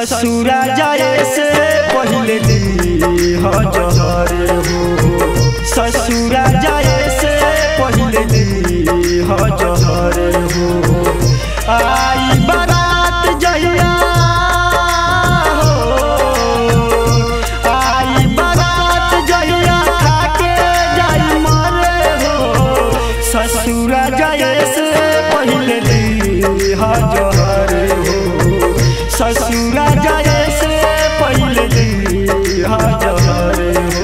ससुरा जाए से पहले दी हो जहर हो, ससुरा जाए से पहले दी हो जहर हो। आई बारात जहिया हो, आई बारात जहिया खाके जाई मरे हो, ससुरा जाए से पहले दी हो जहर हो, ससुरा जाए से पहले दी हो जहर हो।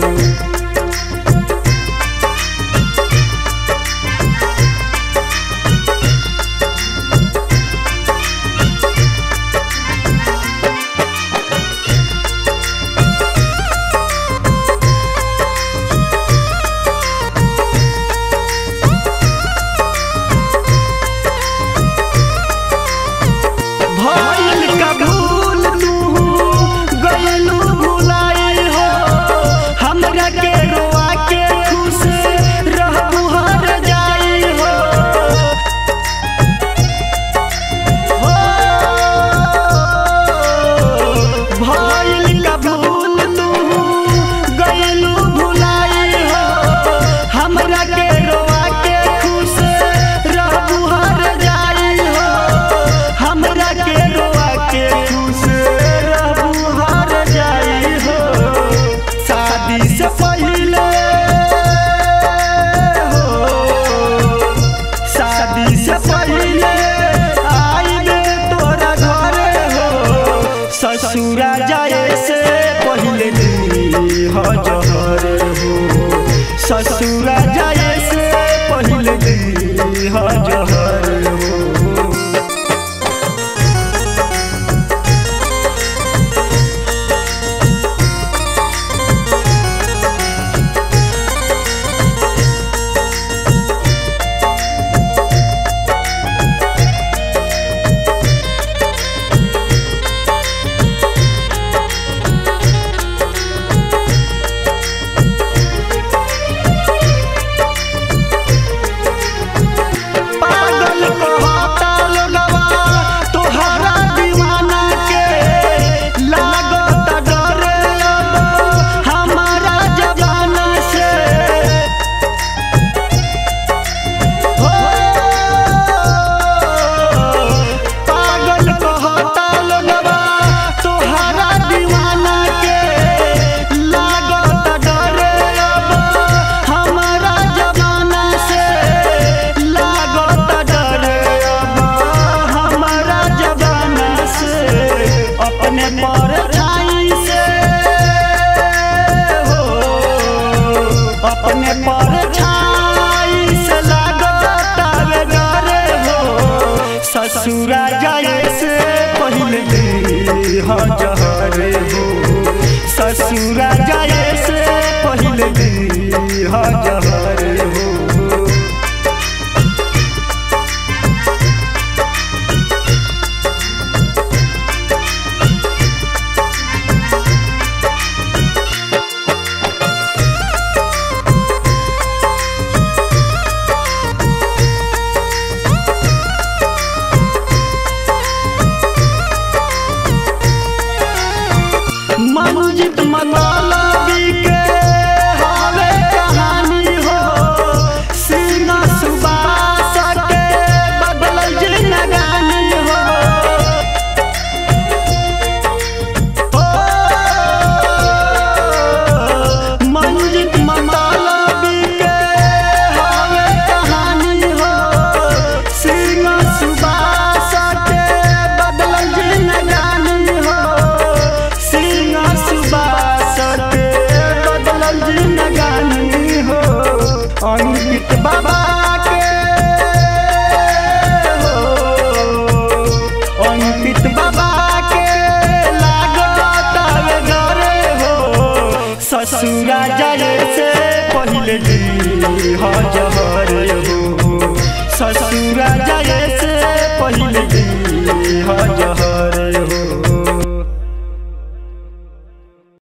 ससुरा जाए से पहले दी हो जहर हो, ससुरा जाए से पहले दी हो जहर हो। अपने परछाई से लागता डरे हो, ससुरा जाए से पहले दी हो जहर हो, ससुरा जाए से पहले दी हो जहर हो। मंजित मनोलवी के हवे कहानी हो, सीना सुबास के बदल जिंदगानी हो। मंजित मनोलवी के हवे कहानी हो, सीना सुबास के बदल जिंदगानी हो, जिंदगानी हो। अंकित बाबा के हो, अंकित बाबा के लागता डरे हो, ससुरा जाए से पहले दी हो जहर हो, ससुरा जाए से पहले दी